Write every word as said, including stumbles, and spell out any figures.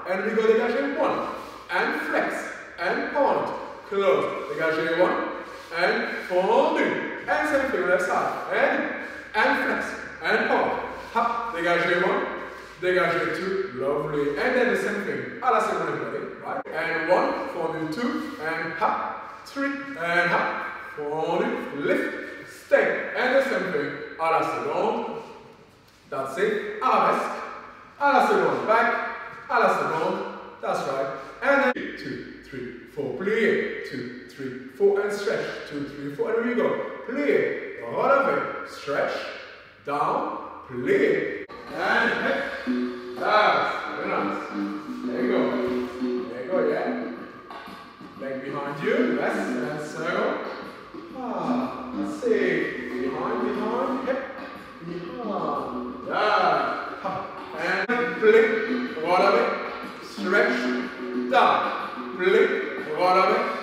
and we go dégagé one, and flex, and point, close, dégagé one, and fondu, and same thing left side, and, and flex, and point, hop, dégagé one, dégagé two, lovely, and then the same thing, à la seconde everybody, right, and one, fondu two, and hop, three, and hop, fondu, lift, stay, and the same thing, à la seconde, that's it, arabesque, à la seconde, back, à la seconde, that's right, and then two, three, four, plié, two, three, four, and stretch, two, three, four, and here we go, plié, relevé, stretch, down, plié, and hip, that's very nice, there you go, there you go, yeah, leg behind you, rest, and circle, ah, let's see, behind, behind, hip, behind, yeah, and flick, relevé, stretch, down, flick, relevé,